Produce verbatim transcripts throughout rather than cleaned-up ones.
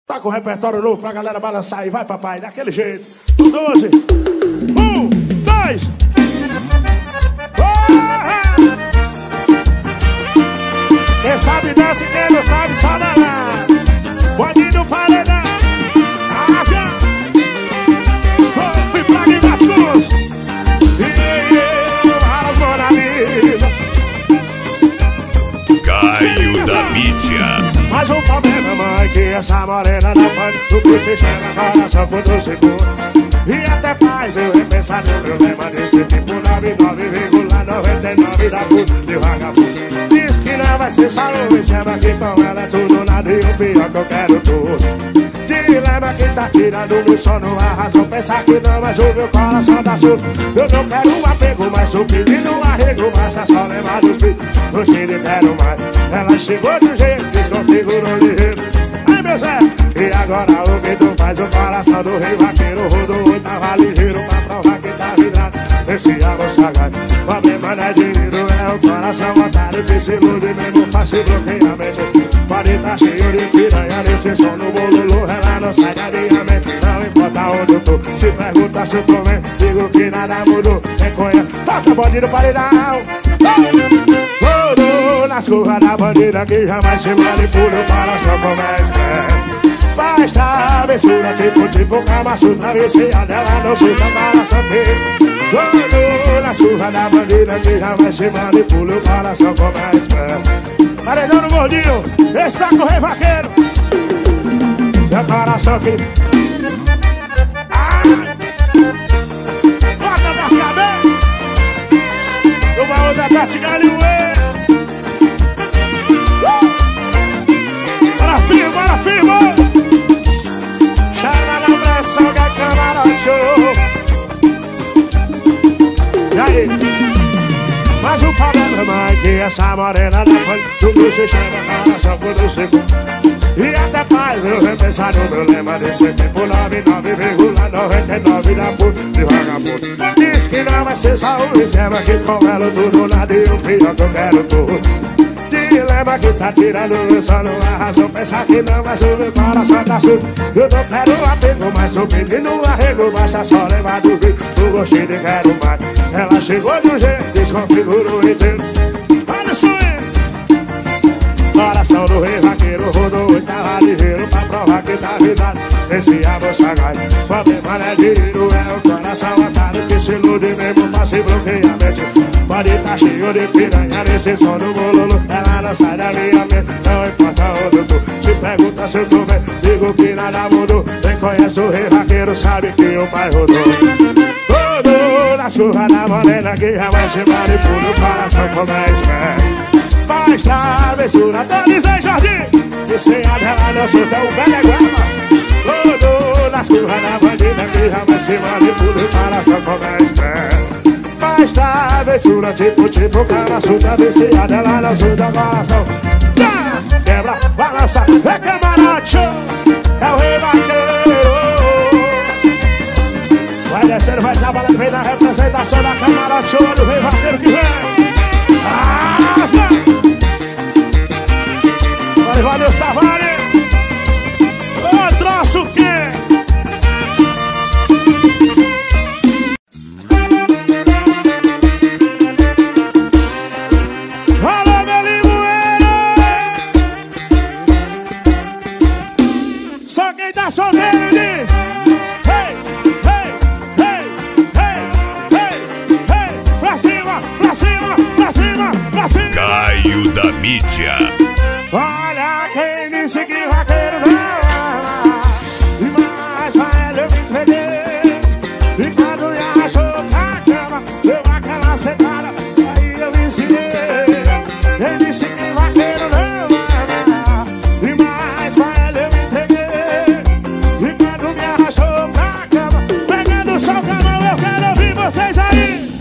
Tá com o repertório novo pra galera balançar aí. Vai, papai, daquele jeito. Um, doze. Um, dois. Quem sabe dança e quem não sabe só danar. Pode no paredão. Rasga. Fui pragmáticos. E eu, alas Mona Lisa. Caio da mídia. Mas o problema, mãe, que essa morena não pode. O que se chama coração por dois segundos. E até faz eu repensar no meu lema desse tipo nove nove vírgula noventa e nove da puta de vagabundo. Diz que não vai ser só um esquema que com ela é tudo nada e o pior que eu quero tudo. Dilema que tá tirando meu sono, a razão pensar que não, mas o meu coração tá surdo. Eu não quero um apego, mas tô pedindo um arrego, mas tá só lembrar dos pedidos. No que lhe quero mais. Ela chegou de um jeito, desconfigurou ligeiro. Ai meu Zé, e agora o que tu faz? O coração do rei vaqueiro rodou e tava ligeiro pra provar que tá vidrado. Esse amor sagrado, o problema não é dinheiro, é o coração otário que se ilude mesmo fácil bloqueia a mente. Pode tá cheio de piranha nesse som no bololô, ela não sai da minha mente. Não importa onde eu tô, se pergunta se eu tô bem, digo que nada mudou. Reconha, toca bandido paredão. Rodou nas curvas da bandeira que jamais se manipula o coração começa. Faz travessura tipo, tipo Kama Sutra, vicia dela não chuta coração dele. Rodou nas curvas da bandeira que jamais se manipula o coração começa. Paredão no gordinho, esse tá com o rei vaqueiro. Meu coração aqui. Ai! Bota nas cabeças. Do baú da Tati Galilê. Bora firme, bora firme. Chama na pressão que a câmara show. E aí? Mas o problema é que essa morena não foi tudo se chama coração por um segundo. E até faz eu repensar no meu lema desse tempo nove nove vírgula noventa e nove da puta de vagabundo. Diz que não vai ser só um esquema que com ela tudo nada e o pior que eu quero tudo. Dilema que tá tirando meu sono, a razão pensar que não, mas o meu coração tá surdo. Eu não quero um apego, mas tô pedindo um arrego, basta só levar do vídeo, o gostei de quero mais. Ela chegou de um jeito, desconfigurou inteiro. Olha isso aí. Coração do rei vaqueiro rodou e tava ligeiro pra provar que tá virado. Esse amor sagrado, problema não é dinheiro, é o coração otário que se ilude mesmo pra se bloquear a mente. Pode tá cheio de piranha nesse som do bololo, ela não sai da minha mente. Não importa onde eu tô, se pergunta se eu tô bem, digo que nada mudou. Quem conhece o rei vaqueiro sabe que o pai rodou. Rodou nas curvas da morena que jamais se manipula o coração como é esperto. Faz travessura, Donizete Jardim. E sem a dela não sou tão velha guarda. Rodou nas curvas da bandida que jamais se manipula o coração como é esperto. Faz travessura, tipo, tipo Kama Sutra, vicia dela não sou tão coração. Quebra, balança, é camarote show. É o rei vaqueiro. Vai descendo, vai trabalhando, vem na representação da camarote show do rei vaqueiro que vem. Rasga! Valeu, Tavares! Ô, troço que? Alô, meu limoeiro! Só quem tá solteiro diz: hey, hey, hey, hey, hey, hey! Pra cima, pra cima, pra cima, pra cima! Caio da mídia. Olha quem disse que vaqueiro não, mas vai eu me entreguei. E quando me achou na cama, deu aquela secada, aí eu ensinei. Quem disse que vaqueiro não, e mais vai eu me entreguei. E quando me achou na cama, pegando o sol com a mão, eu quero ouvir vocês aí.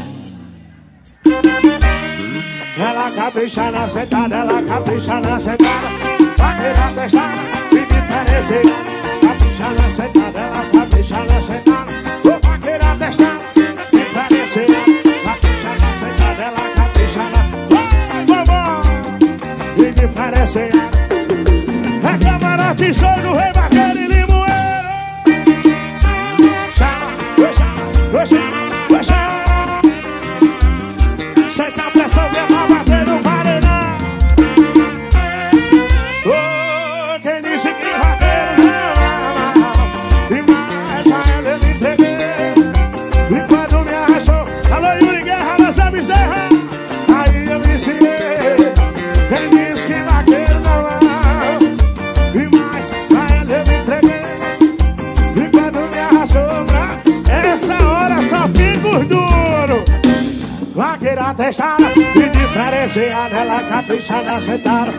Ela capricha na sentada, ela capricha na sentada. Vaqueira testada e diferenciada. Capricha na sentada, ela capricha na sentada. Ô vaqueira testada, diferenciada. Capricha na sentada, ela capricha na... Ô vovó, e diferenciada. É camarote show do rei vaqueiro. testada e diferenciada, ela capricha na sentada.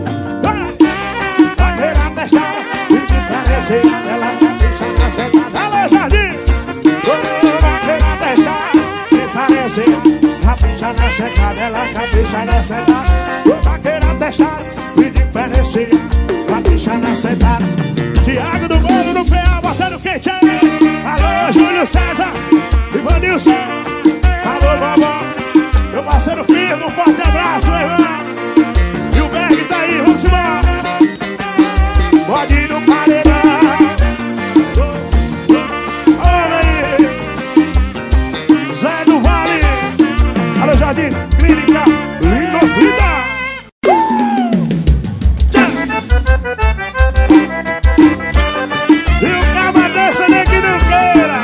Vaqueira testada e diferenciada, ela capricha na sentada. Alô, Jardim! Vaqueira testada e diferenciada, capricha na sentada, ela capricha na sentada. Vaqueira testada e diferenciada, capricha na sentada. Tiago do Bolo no P A, botando quente aí. Alô, Júlio César, Ivanilson. Alô, vovó, meu parceiro firme, um forte abraço, meu irmão. E o Berg tá aí, vamos embora. Pode ir no paredão. Olha aí, Zé do Vale. Alô, Jardim, Clínica, Lindo Vida. E o caba dança nem que não queira.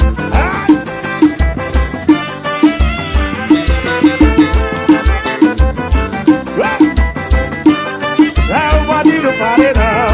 É o bode do paredão.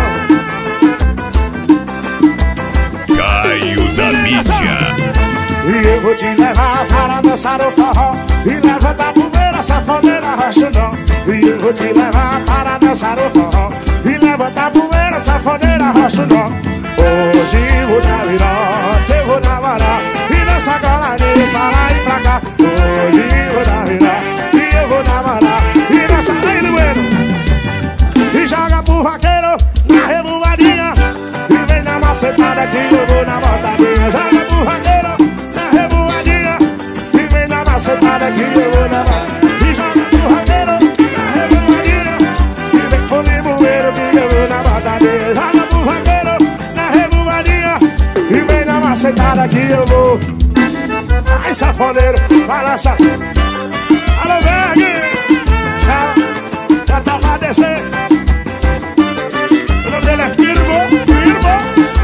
Caio da Mídia. E eu vou te levar para dançar o forró e levantar a poeira, sanfoneira, roxinol. E eu vou te levar para dançar o forró e levantar a poeira, sanfoneira, roxinol. Hoje vou dar virote, eu vou namorar e dançar colarinho pra lá e pra cá. Hoje vou dar virote e eu vou namorar e dançar aí no bueno. E joga pro vaqueiro na revoadinha e vem na macetada que eu vou na botadinha. Joga pro vaqueiro na revoadinha e vem na macetada que eu vou na botadinha. E joga pro vaqueiro na revoadinha e vem pro limoeiro que eu vou na botadinha. Joga pro vaqueiro na revoadinha e vem na macetada que eu vou. Ai, safoneiro, balança. Alô, Berg, já, já tá pra descer. O nome dele é Firmo, Firmo.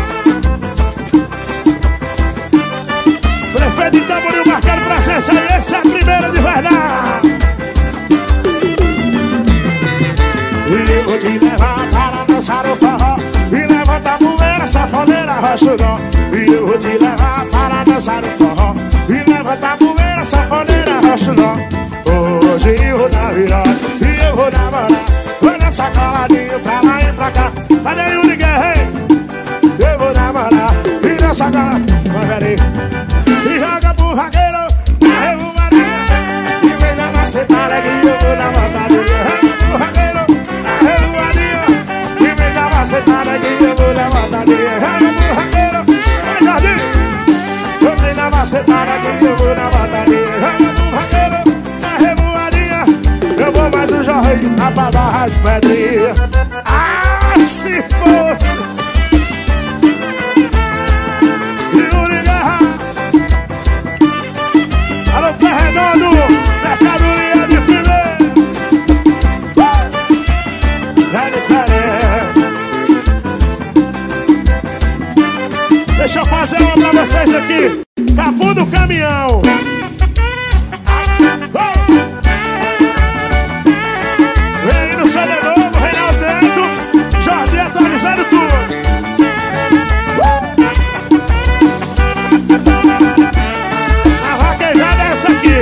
Prefeito de Tamboril marcando presença e essa é a primeira de verdade. E eu vou te levar para dançar o forró e levantar a poeira, sanfoneira, roxinol. E eu vou te levar para dançar o forró e levantar a poeira, sanfoneira, roxinol. Hoje eu vou dar virote e eu vou namorar, vou dançar coladinho pra lá e pra cá. Cadê aí o Guerreiro? Eu vou namorar e dançar coladinho. E joga pro vaqueiro na revoadinha e vem na macetada que eu vou na botadinha. Joga pro vaqueiro na revoadinha e vem na macetada que eu vou na botadinha. Joga pro vaqueiro, vai Jardim, eu vem na macetada que eu vou na botadinha. Joga pro vaqueiro na revoadinha, eu vou mais um jorrinho na pra barra de pedrinha. Ah, se fosse Yuri Guerra. Alô, Pé Redondo, mercadoria de filé. É diferente. Deixa eu fazer uma pra vocês aqui. Capô do caminhão. Vem aí no C D novo, Reinaldo Neto, Jardim atualizando tudo. A vaquejada é essa aqui.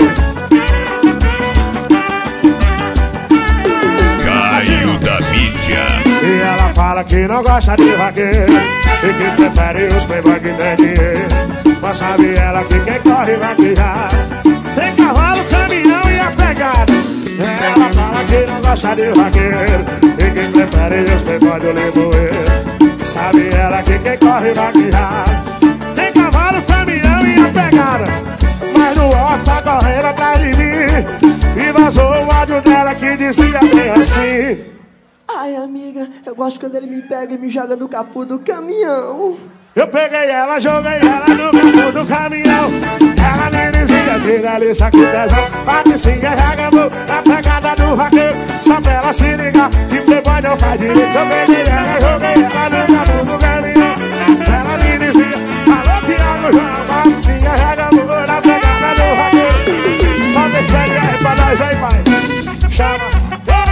Caio da Mídia. E ela fala que não gosta de vaqueiro e que prefere os playboy que tem dinheiro. Mas sabe ela que quem corre vaquejar tem cavalo, caminhão e a pegada. Ela fala que não gosta de vaqueiro e que prefere os playboy do limoeiro. Sabe ela que quem corre vaquejar tem cavalo, caminhão e a pegada. Mas no off tá correndo atrás de mim e vazou o áudio dela que dizia bem assim: ai, amiga, eu gosto quando ele me pega e me joga no capô do caminhão. Eu peguei ela, joguei ela no capô do caminhão. Ela nem dizia que delícia, que tesão. A vizinha já gamou a pegada do vaqueiro, só pra ela se ligar que playboy não faz direito. Eu peguei ela, joguei ela no capô do caminhão. Ela me dizia: alô, Thiago João. A vizinha já gamou a pegada do vaqueiro. Só desce aí pra nós aí, pai. Chama.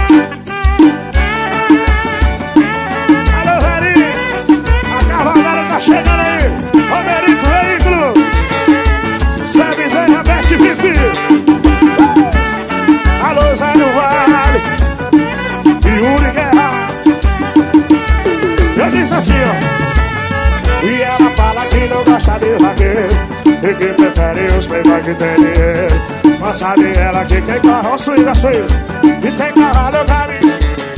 Chegando aí, Romerito Veículo, Zé Bezerra, Bete V I P. não gosta de vaqueiro e que prefere os playboy que tem dinheiro. Mas sabe ela que quem corre é o swing, swing e tem carro no caminho.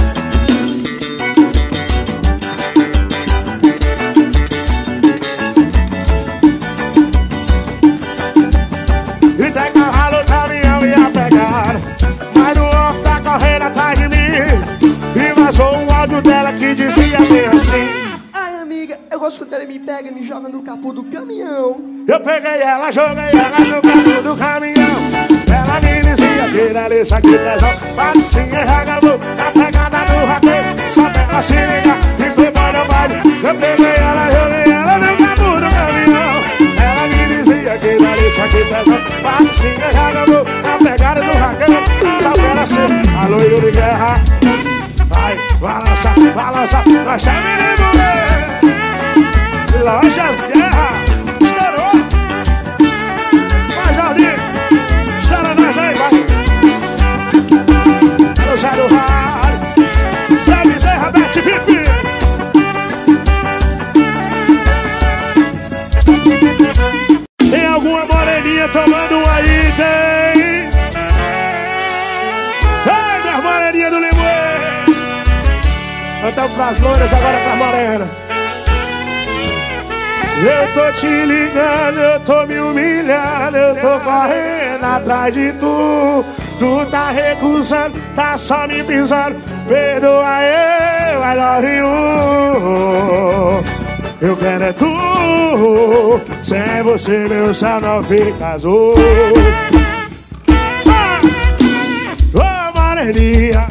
E tem carro no caminhão e a pegar, mas o homem tá correndo atrás de mim. E vazou um áudio dela que dizia bem assim: ai amiga, eu gosto quando ele me pega e me joga no capô do caminhão. Eu peguei ela, joguei ela no capô do caminhão. Ela me dizia que delícia, que tesão, parecia ragabu, tá pegada no raqueiro, só pra ela se ligar e foi para o baile. Eu peguei ela, joguei ela no capô do caminhão. Ela me dizia que delícia, que tesão, parecia ragabu, tá pegada no raqueiro, só pra ela se ligar. Alô, Yuri Guerra, vai, balança, balança, nós tá menino, Lojas Guerra, estourou. Vai, Jordi, estoura nós aí, vai. Alô, Zé do Rádio, Zé Bezerra, Bete Vipe. Tem alguma moreninha tomando um aí, tem? Ai, minha moreninha do Limoeiro. Cantamos pras loiras, agora pra morena. Eu tô te ligando, eu tô me humilhando, eu tô correndo atrás de tu. Tu tá recusando, tá só me pisando. Perdoa eu, I love you. Eu quero é tu. Sem você meu céu não fica azul. Ô, moreninha.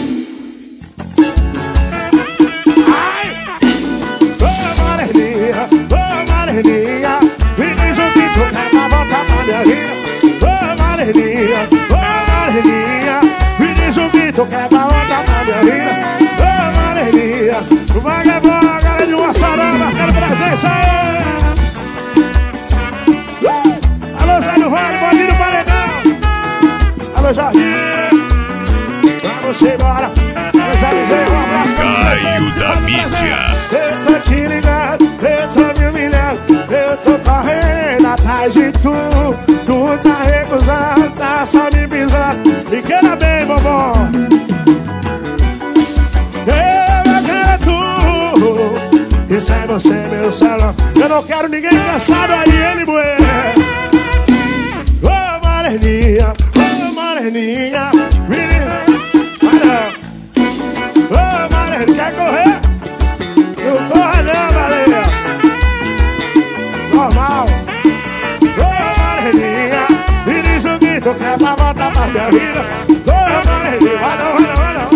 Me diz o que tu quer pra voltar pra minha vida. Ô, Marelinha, ô, Marelinha, me diz o que tu quer pra voltar pra minha vida. Ô, Marelinha, o vagabundo, a galera de uma sarana marcando presença. uh! Alô, Zé do Vale, pode ir no paredão. Alô, Jorge, vamos embora. Zé Bezerra, um abraço pra você. Caio da mídia. Eu tô te ligando, eu tô me humilhando, eu tô correndo atrás de tu. Tu tá recusando, tá só me pisando. E queira bem, bobão. Eu quero tu. E sem você, meu salão, eu não quero ninguém cansado aí, ele moer. Ô, Mareninha, ô, Mareninha, menina, ô, Mareninha, quer correr? Não corre não, galera. Normal. Ô, Marelinha, me diz o que tu quer pra voltar pra minha vida. Ô, Marelinha, vai não, vai não, vai não.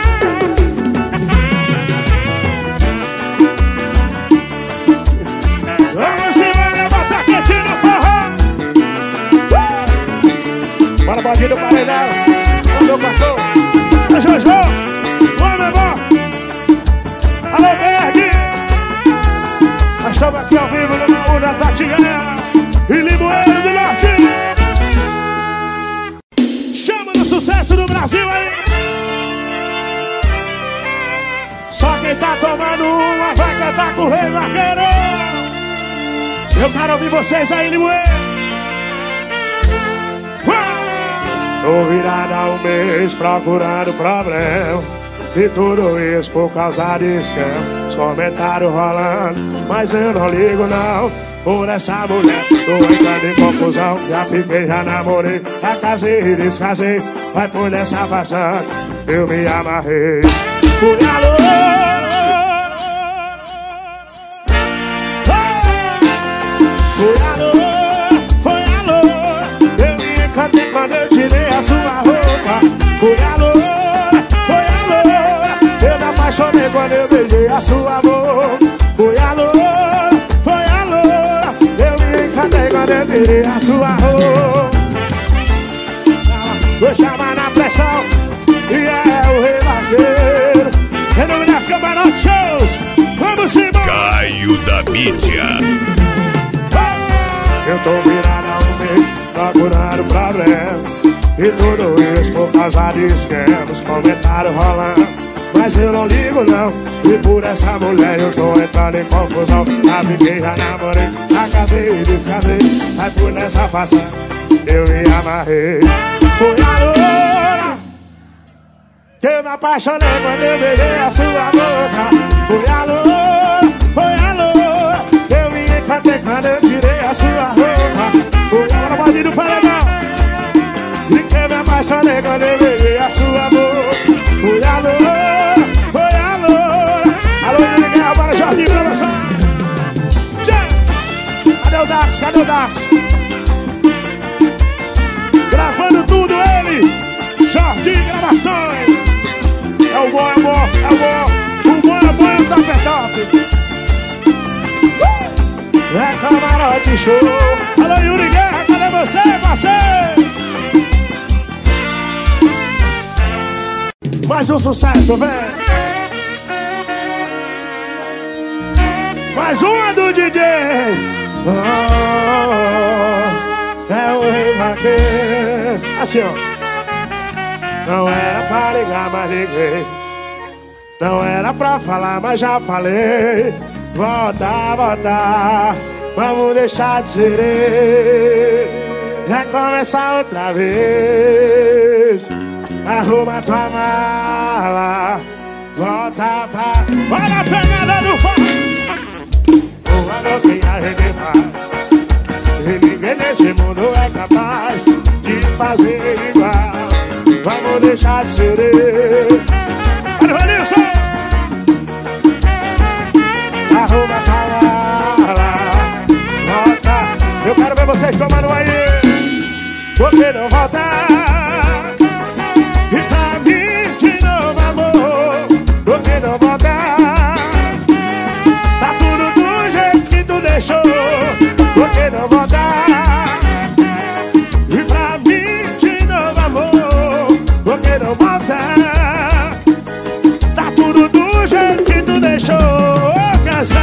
Vamos embora, botar quietinho no forró. uh! Bora, bandinho do paredão. Ô, meu pastor. Ô, Jojo. Ô, meu irmão. Alô, Berg! Nós estamos aqui ao vivo no Baú da Tatiana e Limoeiro do Norte. Chama no sucesso do Brasil aí. Só quem tá tomando uma vai cantar com o Rei Vaqueiro. Eu quero ouvir vocês aí, Limoeiro. Tô virado há um mês procurando problema, e tudo isso por causa de esquema. Os comentários rolando, mas eu não ligo não. Por essa mulher, tô entrando em confusão. Já fiquei, já namorei, já casei e descasei. Vai por essa passada, eu me amarrei. Fui alô, fui alô, foi alô. Eu me encantei quando eu tirei a sua roupa. Fui alô, foi alô. Eu me apaixonei quando eu beijei a sua boca. Foi alô, foi alô. Eu me encantei quando eu tirei a sua roupa. Vou chamar na pressão e é o Rei Vaqueiro. Em nome da Camarote Shows, vamos embora. Caio da mídia. Eu tô virado há um mês procurando problema, e tudo isso por causa de esquemas. Comentário rolando, mas eu não ligo não. E por essa mulher eu tô entrando em confusão. Já fiquei, já namorei, já casei e descasei. Mas por nessa passagem eu me amarrei. Foi a loura que eu me apaixonei quando eu beijei a sua boca. Foi a loura, foi a loura que eu me encantei quando eu tirei a sua roupa. Foi a loura, pode ir no paredão. E que eu me apaixonei quando eu beijei a sua boca. Foi a loura, foi a loura. Alô, Yuri Guerra, para Jorginho, gravação. Cadê o Daço, cadê o Daço? Gravando tudo ele, Jorginho Gravações. É o bom, é o bom, é o bom. O bom é bom, é o top, é top. Uh! É Camarote Show. Alô, Yuri Guerra, cadê você, parceiro? Mais um sucesso, velho. Mais uma do D J. Oh, é o Rei Vaqueiro. Assim, ó. Não era pra ligar, mas liguei. Não era pra falar, mas já falei. Volta, volta, vamos deixar de ser. Vai começar outra vez. Arruma tua mala, volta pra... Olha a pegada do fogo. O amor que a gente faz, e ninguém nesse mundo é capaz de fazer igual. Vamos deixar de ser. Olha o Vanilson. Arruma tua mala, volta. Eu quero ver vocês tomando aí. Por que não volta? E pra mim de novo, amor, por que não volta? Tá tudo do jeito que tu deixou. Por que não volta? E pra mim de novo, amor, por que não volta? Tá tudo do jeito que tu deixou. Ô, canção,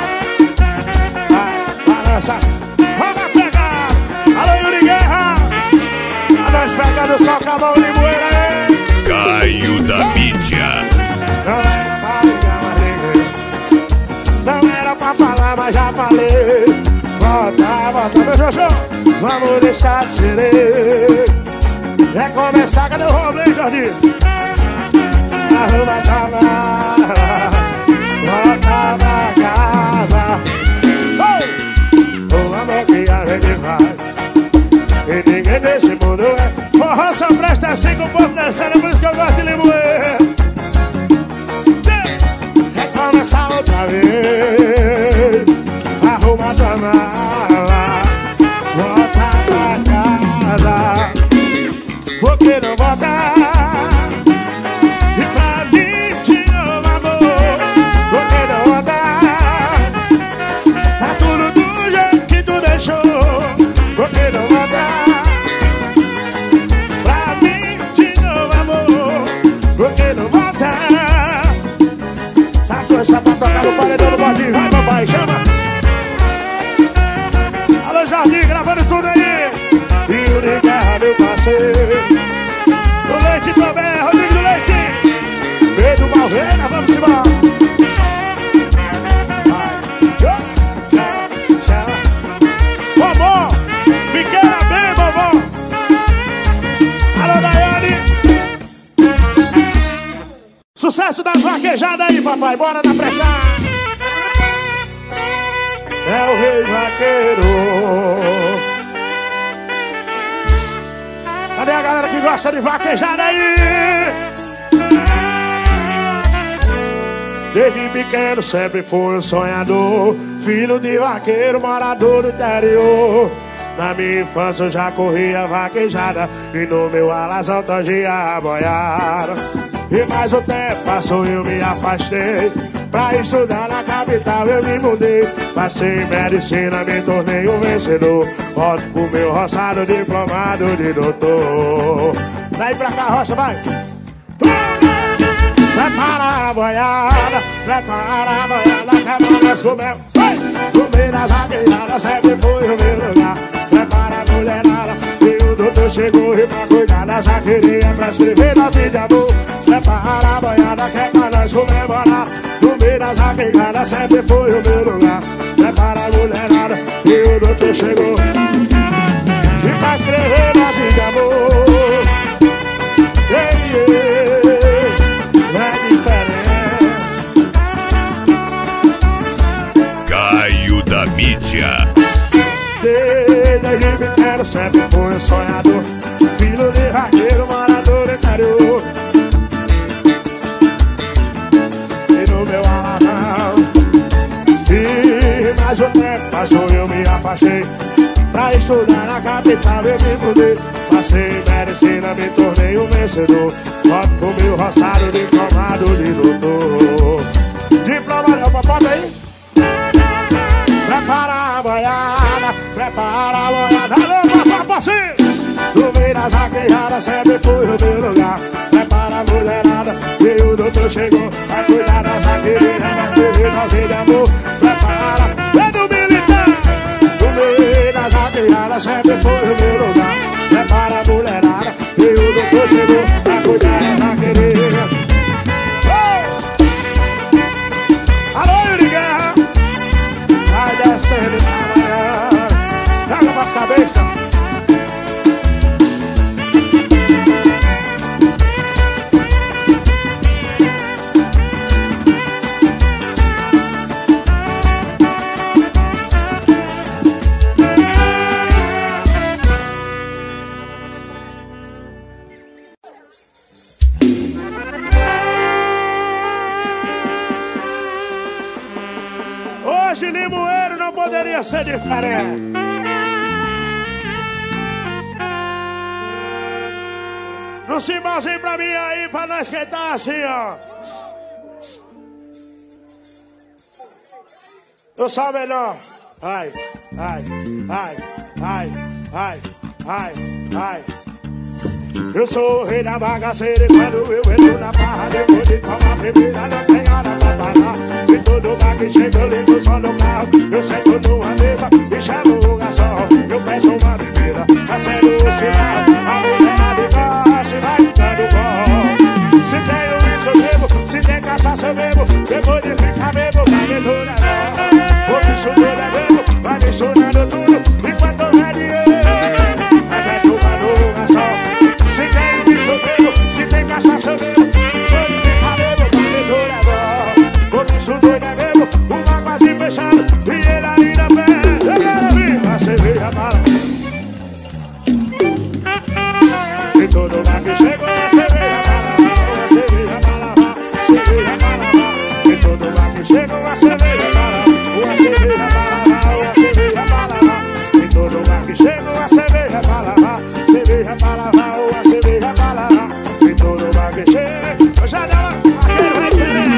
vai, balança, vamos pegar. Alô, Yuri Guerra. A nós pegando só com a mão de moeira. Caio da mídia. Não era pra ligar, mas liguei. Não era pra falar, mas já falei. Volta, volta, meu Jojo. Vamos deixar de ser. É começar, cadê o Robley, Jorginho? Arruma tua mala, volta pra casa. Oh! O amor que a gente faz, e ninguém nesse mundo é. Forró só presta assim com o povo dançando, por isso que eu gosto de limoeiro. É começar outra vez. Arruma tua mala, volta pra casa. Por que não volta? E pra mim de novo, amor, por que não volta? Tá tudo do jeito que tu deixou. Por que não volta? Pra mim de novo, amor, por que não volta? Tá coisa pra tocar no paredão do Bodinho. Vai, papai, chama. Alô, Jorginho, gravando tudo aí. E o Ricardo, meu parceiro. O Leite também, Rodrigo do Leite. Pedro Malveira, vamos embora. Vovó, fiqueira bem, vovó. Alô, Daiane. Sucesso das vaquejadas aí, papai, bora na pressão. É o Rei Vaqueiro. Cadê a galera que gosta de vaquejada aí? Desde pequeno sempre fui um sonhador, filho de vaqueiro, morador do interior. Na minha infância eu já corria vaquejada e no meu alazão tangia a boiada. E mais o tempo passou eu me afastei, pra estudar na capital eu me mudei. Passei em medicina, me tornei um vencedor. Volto pro meu roçado diplomado de doutor. Daí pra cá, rocha, vai! Prepara a boiada, prepara a boiada, quebra nós com mel. Comer nas vaquejadas sempre foi o meu lugar. Prepara a mulherada, e o doutor chegou e pra cuidar das vaqueirinhas, pra escrever dose de amor. Prepara a boiada, quebra nós comemorar. No meio das arquigadas sempre foi o meu lugar. Prepara a mulherada e o doutor chegou. E pra escrever nome de amor. Yeah, yeah, é diferente. Caio da mídia. Desde pequeno sempre fui um sonhador. Filho de raqueiro, morador do interior. E no meu alarrão. E mais o tempo passou eu me afastei. Pra estudar na capital eu me mudei. Passei medicina, me tornei um vencedor. Volto com meu roçado diplomado de doutor. Diploma, não, bota aí. Prepara a boiada, prepara a boiada. Alô, papo assim. No meio das arquejadas sempre foi o meu lugar. Prepara a mulherada e o doutor chegou. Vai cuidar das arquejadas, vai servir nós de amor. Prepara, é do militar. No meio das arquejadas sempre foi o meu lugar. Prepara a mulherada e o doutor chegou. Vai cuidar das arquejadas. Alô, Yuri Guerra. Vai descendo na manhã. Joga pras cabeças. Hoje Limoeiro não poderia ser diferente. No cimbalzinho pra mim aí, pra nós esquentar assim, ó. Eu sou o melhor. Ai, ai, ai, ai, ai, ai, ai. Eu sou o rei da bagaceira e quando eu entro na barra, depois de tomar bebida, não tem hora pra parar. E todo bar que chega eu ligo só no carro. Eu sento numa mesa e chamo o garçom. Eu peço uma bebida, acendo o cigarro. A mulher de baixo vai ficando bom. Se tem uísque eu bebo, se tem cachaça eu bebo. Depois de ficar bebo, vai me durar. O bicho tudo é bebo, vai misturando tudo. Enquanto eu é dinheiro, vai tomando o garçom. Se tem uísque eu bebo, se tem cachaça eu bebo. Depois de ficar bebo, vai me durar. O bicho doido é mesmo, o mar quase fechado. E ele ainda pede, eu quero vir a cerveja bala. E todo mar que chegou a cerveja bala, a cerveja bala, cerveja bala. E todo mar que chegou a cerveja bala, a cerveja bala, a cerveja bala. E todo mar que chegou a cerveja bala, cerveja bala, a cerveja bala. E todo mar que chega, já dá aquele requerente.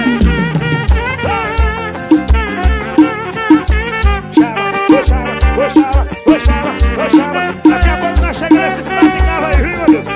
Oxava, oxava, oxava. Daqui a pouco nós chegamos nesse estado de carro aí, viu, meu Deus?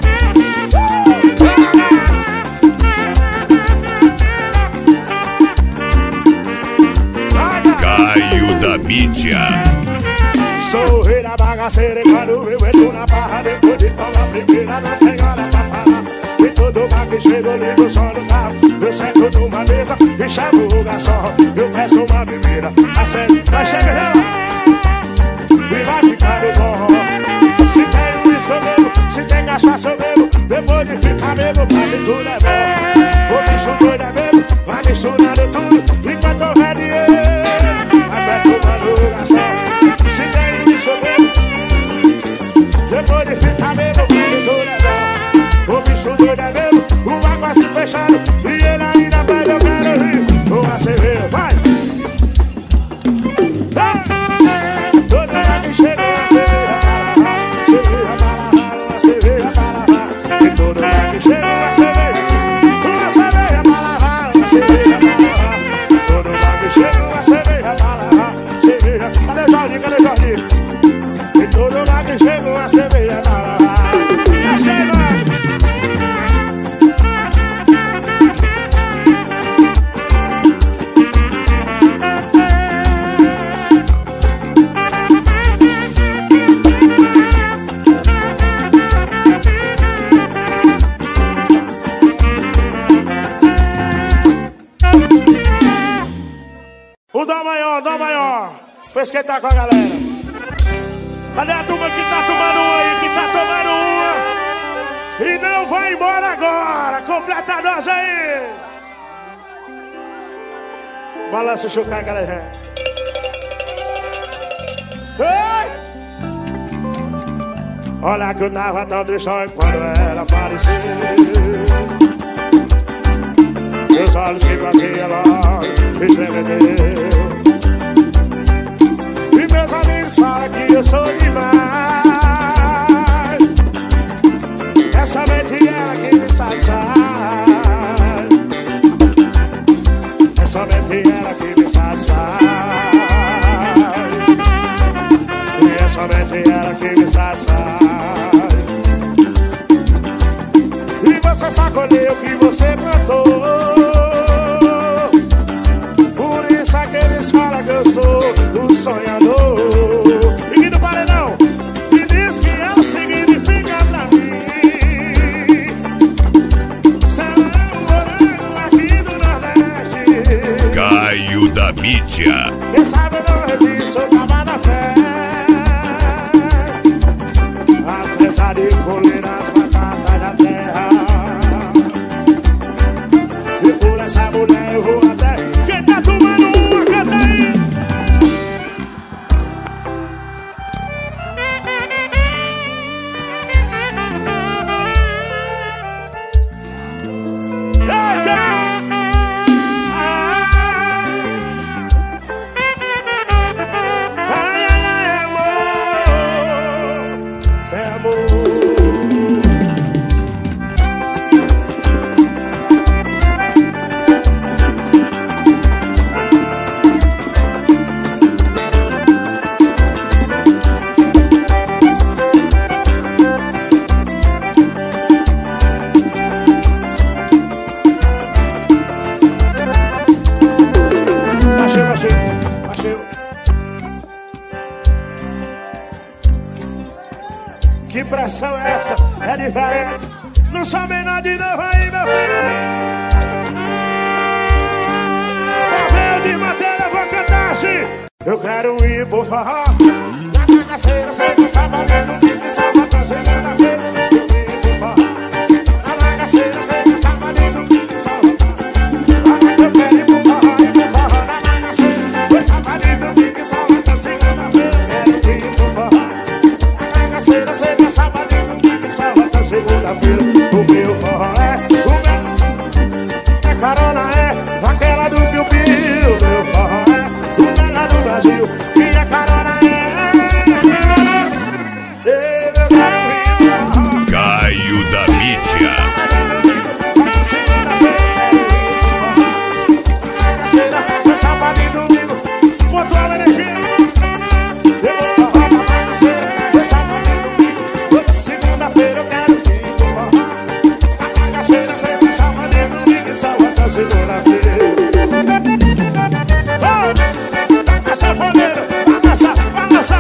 Caio da mídia. Sou o rei da bagaceira e quando eu entro na barra, depois de tomar primeira, não tem hora pra parar. E todo bar que chega eu ligo só no carro. Eu sento numa mesa e chamo o garçom. Eu peço uma bebida, acendo, nós chega já. E vai ficar bom. Se tem uísque eu bebo, se tem cachaça eu bebo. Depois de ficar bebo, pra mim tudo é bom. O bicho doido é bebo, vai misturando tudo. Enquanto eu é dinheiro, vai tomando o garçom. Se tem uísque eu bebo, depois de ficar bebo, pra mim tudo é bom. O bicho doido é bebo, o mar quase fechado. E ele ainda pede, eu quero rir. Uma cerveja, vai! Todo mundo que chega a cerveja para lá, cerveja para lá, cerveja para lá. E todo mundo que chega a cerveja, uma cerveja para lá, uma cerveja para lá. Todo mundo que chega a cerveja para lá, cerveja. Cadê o Jorginho, cadê o Jorginho? E todo mundo que chega a cerveja para lá. Já chega! ó. Vou esquentar com a galera. Cadê a turma que tá tomando uma aí, que tá tomando uma? E não vai embora agora. Completa nós aí. Balança o chucar, galera. Ei! Olha que eu tava tão tristão quando ela apareceu. Meus olhos que batia logo estremeceu. E meus amigos falam que eu sou demais. É somente ela que me satisfaz. É somente ela que me satisfaz. E é somente ela que me satisfaz. E você sacolheu o que você plantou. Por isso é que eles falam que eu sou um sonhador. E que no paredão me diz que ela significa pra mim. Você é um moreno aqui do Nordeste. Caio da Mídia. Quem sabe eu não resisto, eu tava na fé. Apesar de colher as batatas da terra. E por essa mulher eu vou até. Quem tá tomando uma, canta aí. Eita! Ai, ai, ai, amor. É amor. Baixou, baixou, baixou. Que pressão é essa? É diferente. Não sou menor de novo aí, meu filho. Cabelo de matéria, vou cantar assim. Eu quero ir pro forró. Na bagaceira, sem passar valendo. Que só uma canseira na feira. Eu quero ir pro forró. Na bagaceira, sem passar valendo. Que só uma canseira. Eu quero ir pro forró, ir pro forró. Na bagaceira, sem passar valendo. Que só uma canseira na feira. Eu quero ir pro forró. Na bagaceira, sem passar valendo. Que só uma canseira. Segunda-feira, o meu forró é o meu. A carona é aquela do piu-piu. O meu forró é o melhor do Brasil. E a carona é. Ei, meu forró. Caio da Mídia. Segunda-feira, sábado e domingo, botou a energia. Eu vou forró pra bagaceira, sábado e domingo. Segunda-feira eu quero ir pro forró. A bagaceira sempre sábado e domingo. Só outra segunda-feira. Oh! Taca sanfoneiro, balança, balança.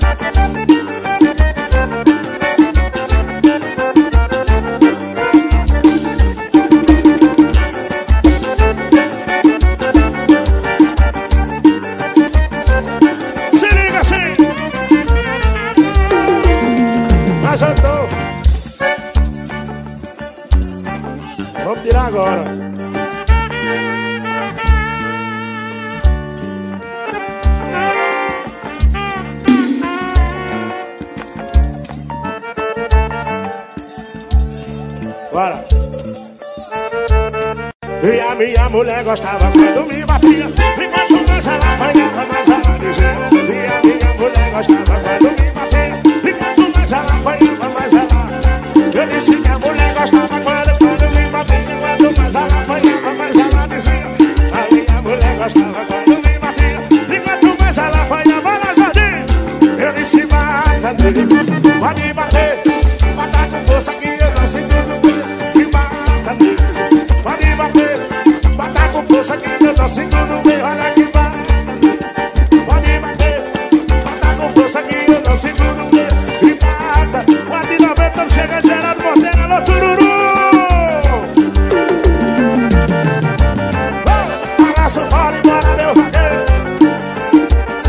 Se liga assim. Mas eu tô. Vamos tirar agora. Bora. E a minha mulher gostava quando me batia. Enquanto mais ela apanhava, mais ela dizia. E a minha mulher gostava quando me batia. Enquanto mais ela apanhava, mais ela. Eu disse que a mulher gostava quando, quando me batia. Enquanto mais ela apanhava, mais ela dizia. A minha mulher gostava quando me batia. Enquanto mais ela apanhava, mais ela dizia. Eu disse, bata nele, pode bater. Bata com força que eu não sinto no peito. E bata nele, pode bater. Bata com força que eu não sinto no meio. Olha que bata. Pode bater. Bata com força que eu não sinto no meio. E bata. quatro e noventa chega Geraldo Monteiro. Alô, Tururu. Oh, abraço, bora embora, meu vaqueiro.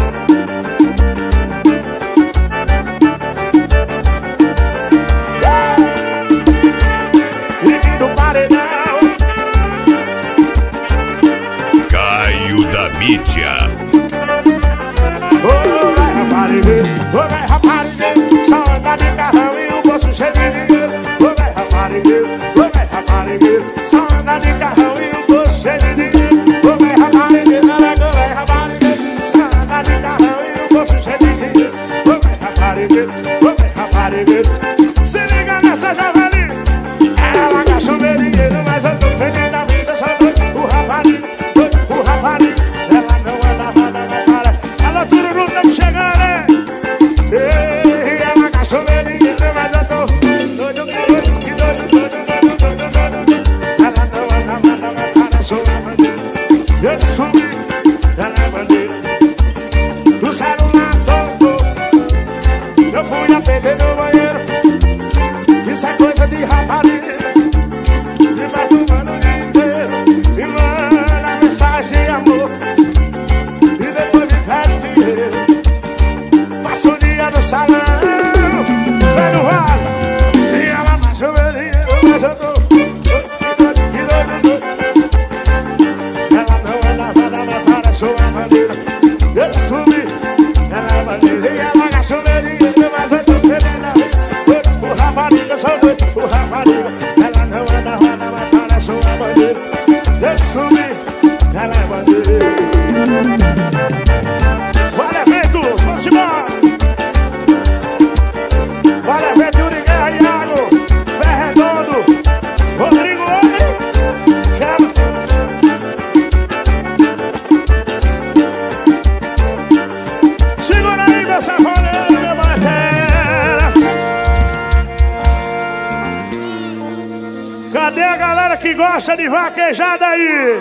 rapariga, ô vai rapariga, só anda de carrão e o bolso cheio de dinheiro. Ô vai rapariga, ô vai rapariga, só anda de carrão e o bolso cheio de dinheiro. Ô vai rapariga, ô vai rapariga, só anda de carrão e o bolso cheio de dinheiro. Ô vai rapariga, ô vai rapariga, se liga nessa javalinha. Ela gastou meu dinheiro, mas eu tô feliz da vida, só doido o rapariga, doido o rapariga. Ela não anda nada, não para. Alô, Tururu, tamo chegando, né? Ei, ela gastou meu dinheiro, mas eu tô doido, que doido, que doido, doido, doido, doido, doido. Ela não anda nada, não para, sou a bandeira. Eu descobri, ela é bandeira. Do celular tocou, eu fui a perder no banheiro. Isso é coisa de rapariga. E vai tomando o dia inteiro e manda mensagem de amor. E depois me pede dinheiro. Passa o dia no salão, sai do vaso. E ela baixa o meu dinheiro, mas eu tô doido, doido, doido. Ela não anda nada, não para, sou a bandeira. Eu descobri, ela é bandeira. E ela gasta o meu dinheiro, mas eu tô feliz da vida. Doido, o rapariga, sou doido, o rapariga. Ela não anda nada, não para, sou a bandeira. Eu descobri, ela é bandeira. Vale eventos, vamos embora. Vale evento, Yuri Guerra, Iago, Pé Redondo, Rodrigo, oi, chama. Segura aí, meu safoneiro, meu batera. Cadê a galera que gosta de vaquejada aí?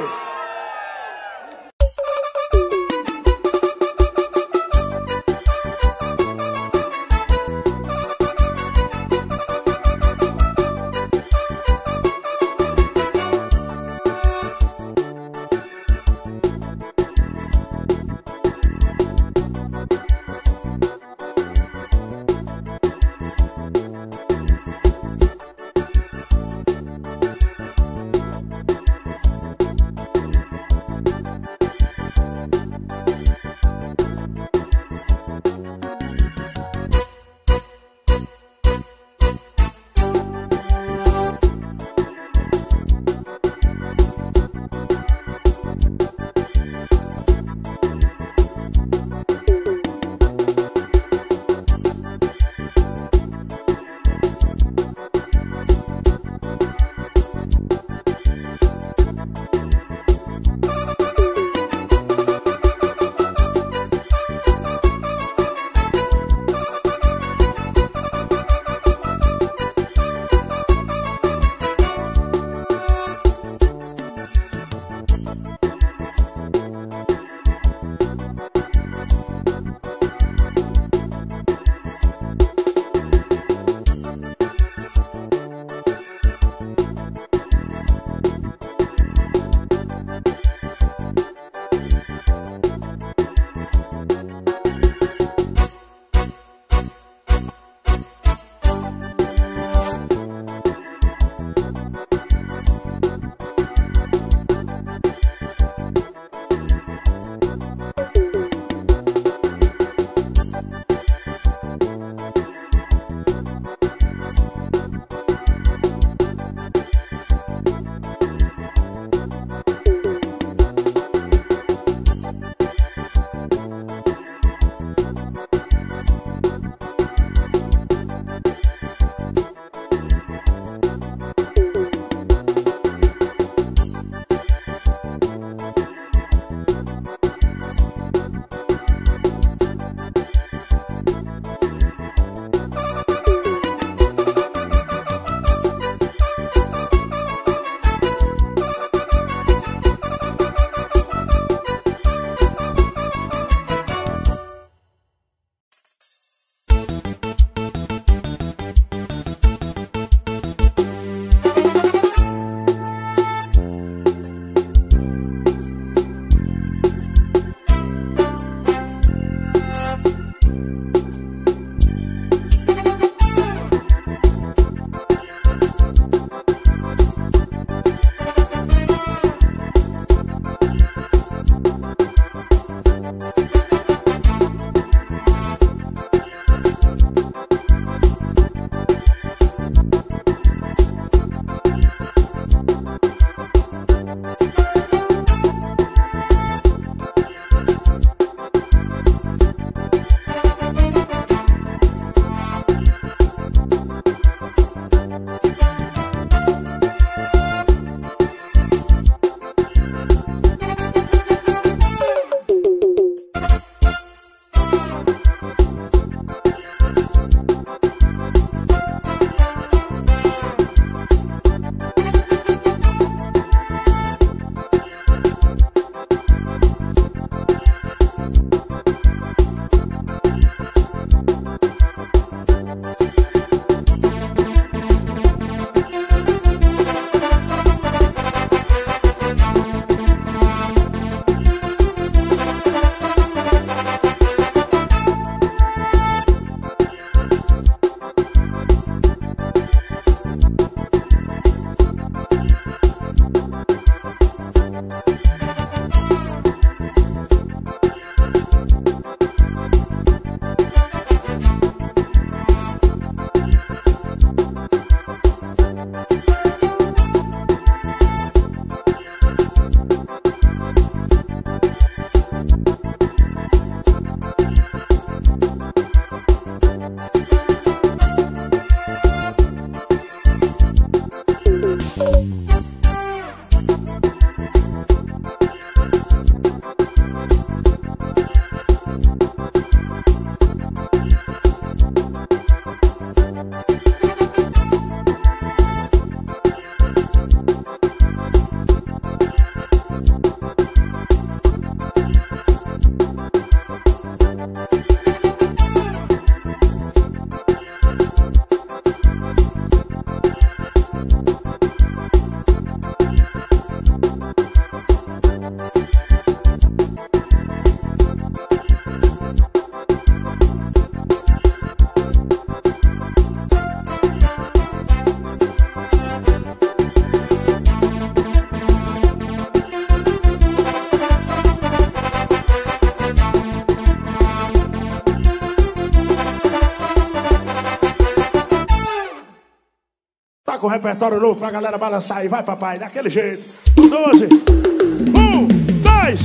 com o repertório novo pra galera balançar aí. Vai, papai, daquele jeito. doze. Um, dois.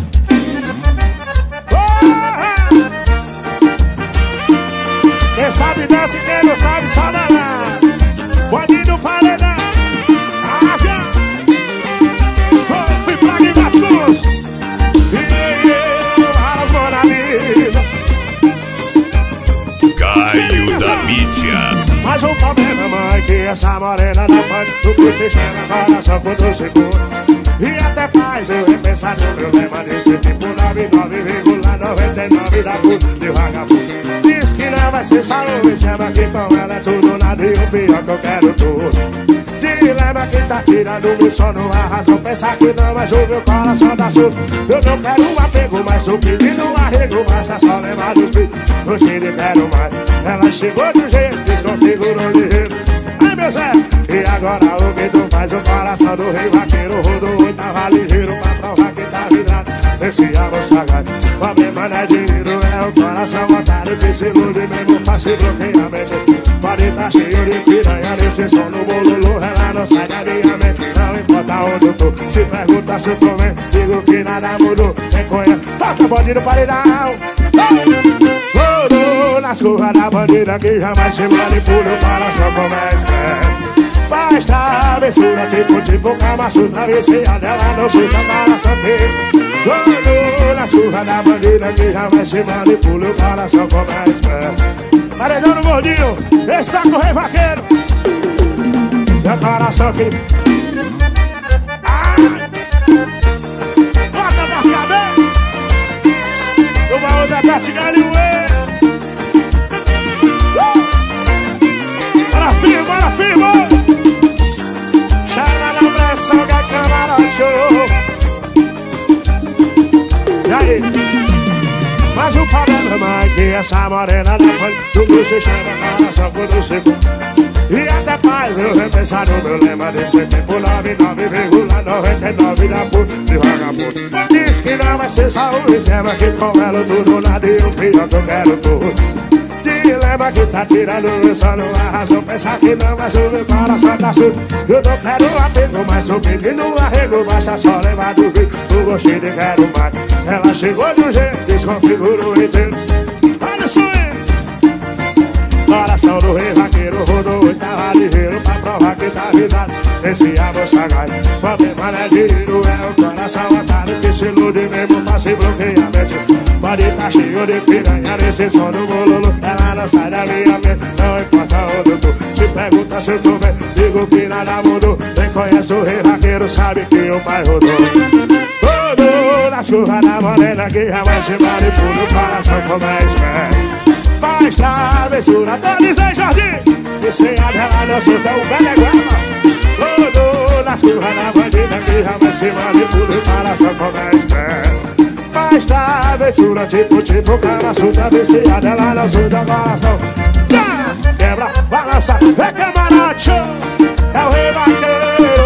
Quem sabe dança e quem não sabe só dançar. Pode ir no paredão. Rasga. Fui pra Guimarães Cruz. E eu, alas Mona Lisa. Caio da mídia. Mas o problema, mãe, que essa morena não pode. O que se chama coração por dois segundos. E até faz eu repensar no problema desse tipo. Nove nove vírgula noventa e nove da puta de vagabundo. Diz que não vai ser só um, chama que com ela é tudo nada. E o pior que eu quero tudo. Dilema que tá tirando meu sono. A razão pensar que não, mas o meu coração tá surdo. Eu não quero um apego, mas tô pedindo um arrego. Mas tá só lembrar dos filhos, eu te quero mais. Ela chegou de um jeito, desconfigurou de jeito. Ai meu Zé, e agora o que tu faz? O coração do rei vaqueiro rodou e tava ligeiro pra provar que tá vidrado. Esse amor sagrado, o problema não é dinheiro, é o coração otário que se ilude mesmo faz se bloqueia a mente. Pode tá cheio de piranha nesse som no bololô, ela não sai da minha mente. Não importa onde eu tô, se pergunta se eu tô bem, digo que nada mudou. Reconhece, toca bandido paredão. Rodou nas curvas da bandida que jamais se manipula o coração como é esperto. Faz travessura, tipo, tipo, calma, sua travesseira dela não chuta coração dele. Rodou nas curvas da bandida que jamais se manipula o coração como é esperto. Paredão no gordinho, esse tá com o rei vaqueiro. E o coração que... Ai! Bota nas cabeças. Uma outra Tati Galinhuê. Bora firme, bora firme. Chama na pressão que a camarote show. E aí? Mas o problema é que essa morena não foi. Tudo se chama coração quando chegou. E até faz eu repensar no meu lema desse tempo. Nove nove vírgula noventa e nove da puta de vagabundo. Diz que não vai ser só um esquema, que com ela tudo nada e o pior que eu quero tudo. Dilema que tá tirando meu sono. A razão pensar que não, mas o meu coração tá surdo. Eu não quero um apego, mas tô pedindo um arrego. Basta só levar do vídeo, o gostinho de quero mais. Ela chegou de um jeito, desconfigurou inteiro. Olha o swing. Coração do rei vaqueiro rodou e tava ligeiro pra provar que tá virado. Esse amor sagrado, problema não é dinheiro, é o coração otário que se ilude mesmo pra se bloquear a mente. Pode tá cheio de piranha nesse som do bololo, ela não sai da minha mente. Não importa onde eu tô, se pergunta se eu tô bem, digo que nada mudou. Quem conhece o rei vaqueiro sabe que o pai rodou. Rodou nas curvas da morena que jamais se manipula o coração como é esperto. Faz travessura, tô dizendo Jordi. E sem a dela não solta o velho é guarda. Rodou nas curvas da bandida que jamais se manipula o coração como é esperto. Faz travessura, tipo, tipo, cara, solta. E sem a dela não solta o coração. Quebra, balança, é camarote show. É o rei vaqueiro.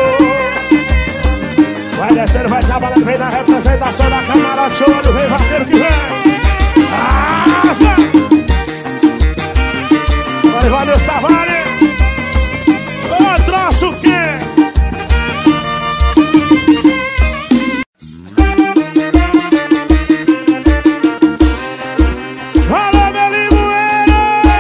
Vai descendo, vai trabalhando, vem na representação da camarote show do rei vaqueiro que vem. Rasga! Vai, Deus Tavares! Ô, troço o quê? Alô, meu limoeiro!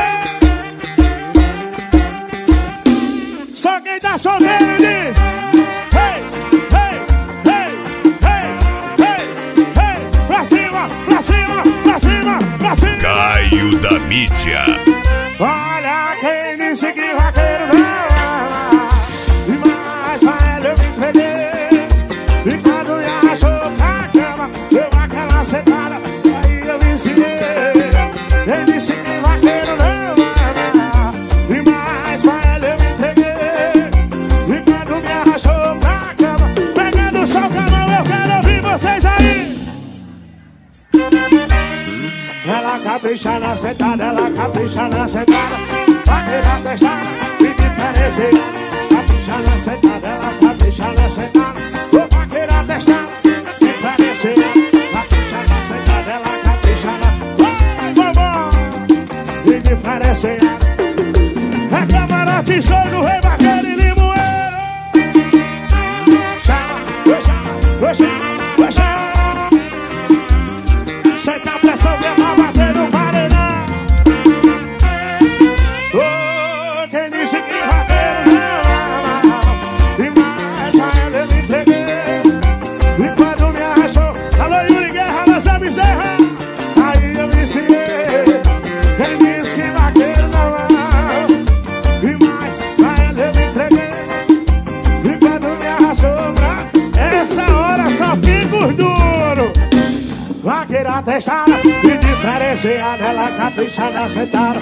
Só quem tá solteiro diz: hey, hey, hey, hey, hey, hey! Pra cima, pra cima, pra cima, pra cima! Caio da mídia. Olha quem disse que vaqueiro não, mas vai eu me prender. E quando me achou pra cama, deu aquela sentada, aí eu me ensinei. Quem disse que vaqueiro não, mas vai eu me entreguei. E quando me arrastou pra cama, pegando só o canal, eu quero ouvir vocês aí. Ela capricha na sentada, ela capricha na sentada. Vaqueira testada e diferenciada. Capricha na sentada, ela capricha na sentada. Ô vaqueira testada, diferenciada. Capricha na sentada, ela capricha na... Vai, vovó! E diferenciada. É camarote show do rei vaqueiro e vaqueira testada e diferenciada, ela capricha na sentada.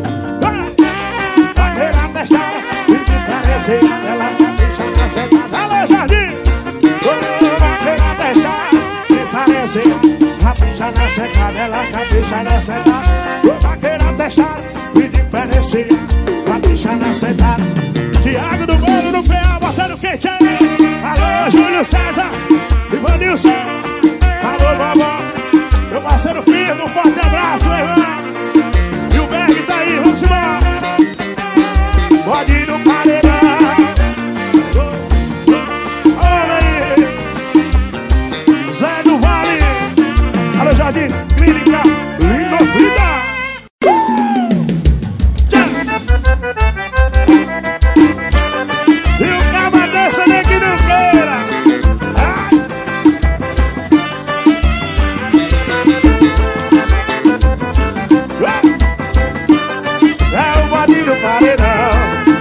Vaqueira testada e diferenciada, ela capricha na sentada. Alô, Jardim! Vaqueira testada, diferenciada, capricha na sentada, ela capricha na sentada. Vaqueira testada e diferenciada, capricha na sentada. Tiago do Bolo no P A, botando quente aí. Alô, Júlio César, Ivanilson. Alô, vovó, meu parceiro firme, um forte abraço, meu irmão. E o Berg tá aí, vamos embora. Pode ir no paredão. Olha aí, Zé do Vale. Alô, Jardim, Clínica, Lindo Vida. E o caba dança nem que não queira. É o bodinho do paredão.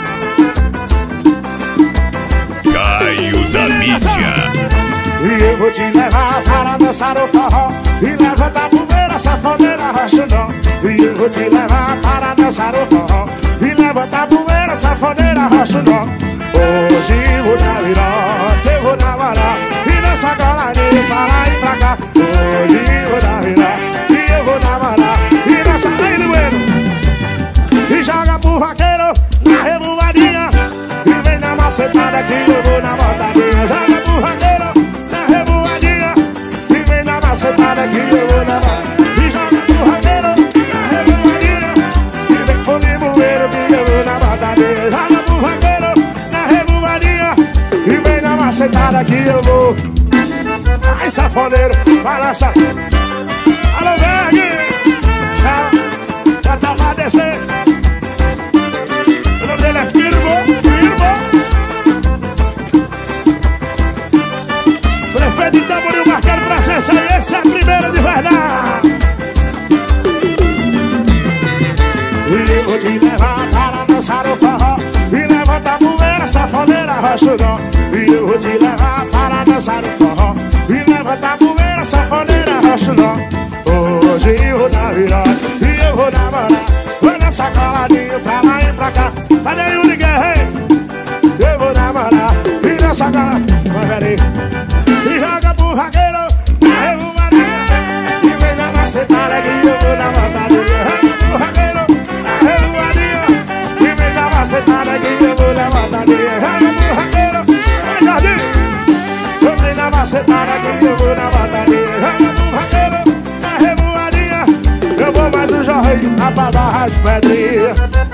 Caio da Mídia. E eu vou te levar para dançar o forró e levanta a poeira, sanfoneira, rocha o nó. E eu vou te levar para dançar o forró e levanta a poeira, sanfoneira, rocha o nó. Hoje eu vou dar virote, eu vou namorar e dançar coladinho pra lá e pra cá. Hoje eu vou dar virote e eu vou namorar e dançar aí no meio. E joga pro vaqueiro na revoadinha e vem na macetada que eu vou na botadinha. Joga pro vaqueiro na revoadinha e vem na macetada que eu vou na botadinha. E joga pro vaqueiro na revoadinha e vem com o limoeiro que eu vou na botadinha. Joga pro vaqueiro na revoadinha e vem na macetada que eu vou. Ai, safoneiro, balança. Alô, Berg, já, já tá pra descer. O nome dele é Firmo, Firmo. Prefeito de Tamboril marcando presença e esse é a primeira de verdade. E eu vou te levar para dançar o forró e levanta a poeira, sanfoneira, rocha o nó. E eu vou te levar para dançar o forró e levanta a poeira, sanfoneira, rocha o nó. Hoje eu vou dar virote e eu vou namorar, vou dançar coladinho pra lá e pra cá. Cadê o Yuri Guerreiro? Eu vou namorar e dançar coladinho. Vai, peraí. E joga pro vaqueiro na revoadinha e vem na macetada que eu vou na botadinha. Joga pro vaqueiro na revoadinha e vem na macetada que eu vou na botadinha. Joga pro vaqueiro, vai, Jardim. Eu vem na macetada que eu vou na botadinha. Joga pro vaqueiro na revoadinha. Eu vou mais um jorrinho na pra barra de pedrinha.